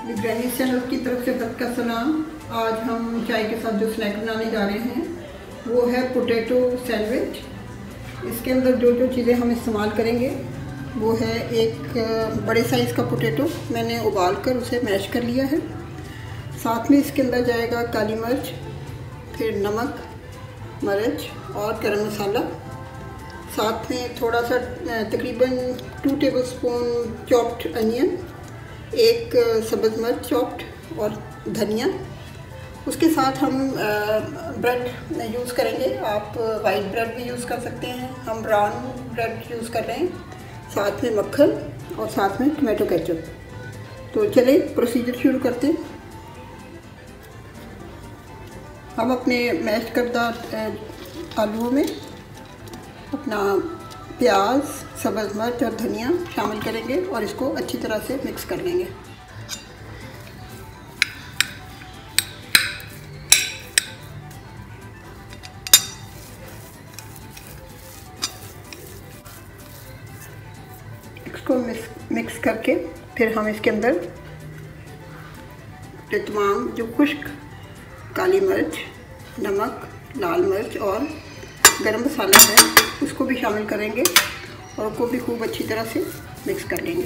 Granny channel की तरफ से सबका सलाम। आज हम चाय के साथ जो स्नैक बनाने जा रहे हैं वो है पोटैटो सैंडविच। इसके अंदर जो जो चीज़ें हम इस्तेमाल करेंगे वो है एक बड़े साइज़ का पोटैटो, मैंने उबाल कर उसे मैश कर लिया है। साथ में इसके अंदर जाएगा काली मिर्च, फिर नमक, मिर्च और गरम मसाला। साथ में थोड़ा सा तकरीबन 2 टेबलस्पून चॉप्ड अनियन, एक सब्ज़ मिर्च चॉप्ड और धनिया। उसके साथ हम ब्रेड यूज़ करेंगे। आप वाइट ब्रेड भी यूज़ कर सकते हैं, हम ब्राउन ब्रेड यूज़ कर रहे हैं। साथ में मक्खन और साथ में टमाटो केचप। तो चलिए प्रोसीजर शुरू करते हैं। हम अपने मैश करदा आलूओं में अपना प्याज, सब्ज़ मिर्च और धनिया शामिल करेंगे और इसको अच्छी तरह से मिक्स कर लेंगे। इसको मिक्स करके फिर हम इसके अंदर तमाम जो खुश्क काली मिर्च, नमक, लाल मिर्च और गरम मसाला है उसको भी शामिल करेंगे और उसको भी खूब अच्छी तरह से मिक्स कर लेंगे।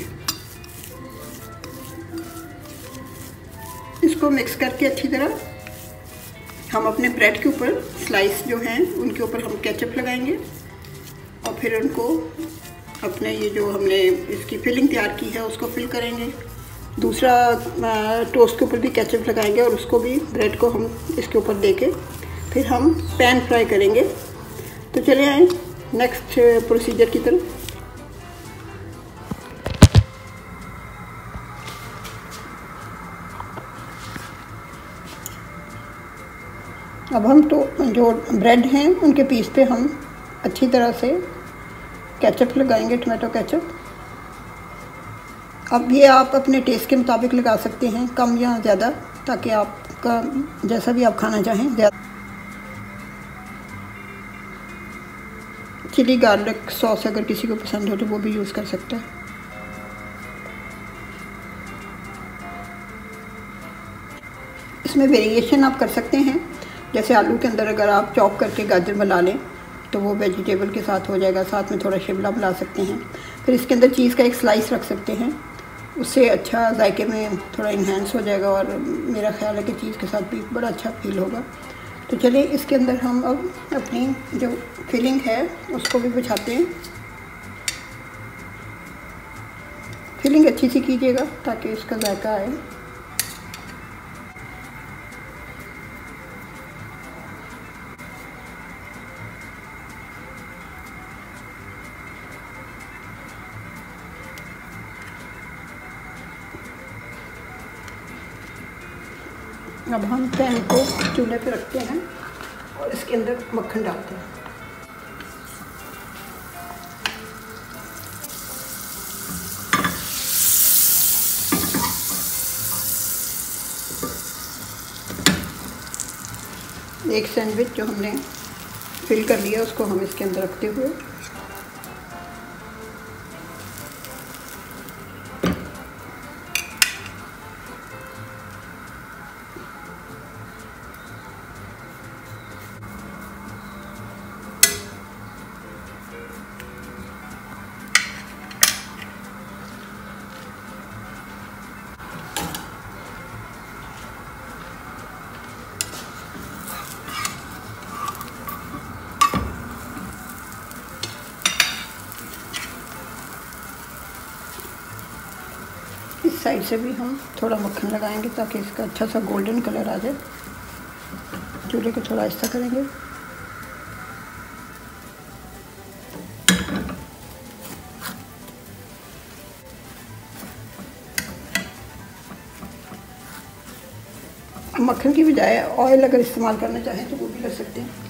इसको मिक्स करके अच्छी तरह हम अपने ब्रेड के ऊपर स्लाइस जो हैं उनके ऊपर हम केचप लगाएंगे और फिर उनको अपने ये जो हमने इसकी फिलिंग तैयार की है उसको फिल करेंगे। दूसरा टोस्ट के ऊपर भी केचप लगाएंगे और उसको भी ब्रेड को हम इसके ऊपर देके फिर हम पैन फ्राई करेंगे। तो चले आए नेक्स्ट प्रोसीजर की तरफ। अब हम तो जो ब्रेड हैं उनके पीस पे हम अच्छी तरह से केचप लगाएंगे, टमाटो केचप। अब ये आप अपने टेस्ट के मुताबिक लगा सकते हैं, कम या ज़्यादा, ताकि आपका जैसा भी आप खाना चाहें। चिली गार्लिक सॉस अगर किसी को पसंद हो तो वो भी यूज़ कर सकता है। इसमें वेरिएशन आप कर सकते हैं, जैसे आलू के अंदर अगर आप चॉप करके गाजर मिला लें तो वो वेजिटेबल के साथ हो जाएगा। साथ में थोड़ा शिमला मिला सकते हैं। फिर इसके अंदर चीज़ का एक स्लाइस रख सकते हैं, उससे अच्छा जायके में थोड़ा इन्हेंस हो जाएगा और मेरा ख्याल है कि चीज़ के साथ भी बड़ा अच्छा फील होगा। तो चलिए इसके अंदर हम अब अपनी जो फिलिंग है उसको भी बिछाते हैं। फिलिंग अच्छी सी कीजिएगा ताकि इसका जायका आए। अब हम पैन को चूल्हे पे रखते हैं और इसके अंदर मक्खन डालते हैं। एक सैंडविच जो हमने फिल कर लिया उसको हम इसके अंदर रखते हुए इस साइड से भी हम थोड़ा मक्खन लगाएंगे ताकि इसका अच्छा सा गोल्डन कलर आ जाए। चूल्हे को थोड़ा ऐसा करेंगे। मक्खन की बजाय ऑयल अगर इस्तेमाल करना चाहें तो वो भी कर सकते हैं।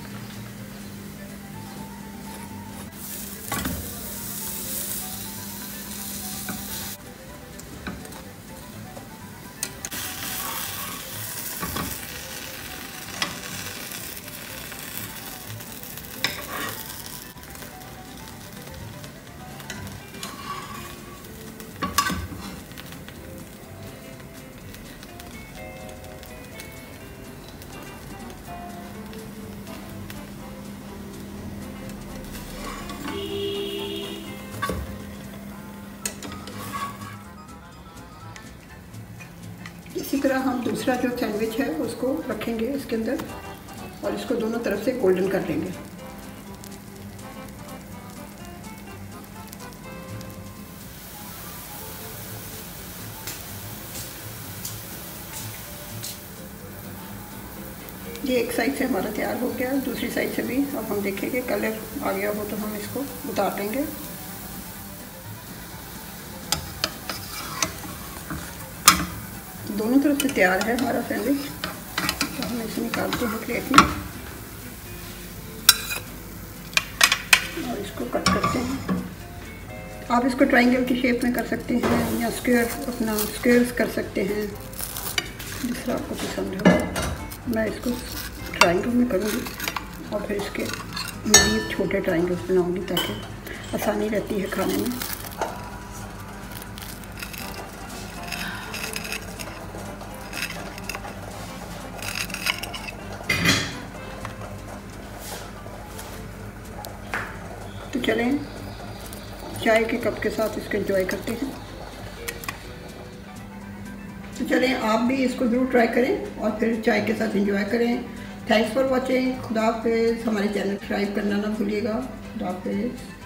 इसी तरह हम दूसरा जो सैंडविच है उसको रखेंगे इसके अंदर और इसको दोनों तरफ से गोल्डन कर लेंगे। ये एक साइड से हमारा तैयार हो गया, दूसरी साइड से भी अब हम देखेंगे कलर आ गया हो तो हम इसको उतार लेंगे। दोनों तरफ से तैयार है हमारा सैंडविच, तो हम इसे निकालते हैं प्लेट में और इसको कट करते हैं। आप इसको ट्रायंगल की शेप में कर सकते हैं या स्क्वायर्स कर सकते हैं, जिस तरह आपको पसंद हो। मैं इसको ट्रायंगल में करूँगी और फिर इसके मज़ीद छोटे ट्रायंगल्स बनाऊँगी ताकि आसानी रहती है खाने में। तो चलें चाय के कप के साथ इसको एंजॉय करते हैं। तो चलें आप भी इसको ज़रूर ट्राई करें और फिर चाय के साथ एंजॉय करें। Thanks for watching. खुदा हाफिज़। हमारे चैनल सब्सक्राइब करना ना भूलिएगा। खुदा हाफिज़।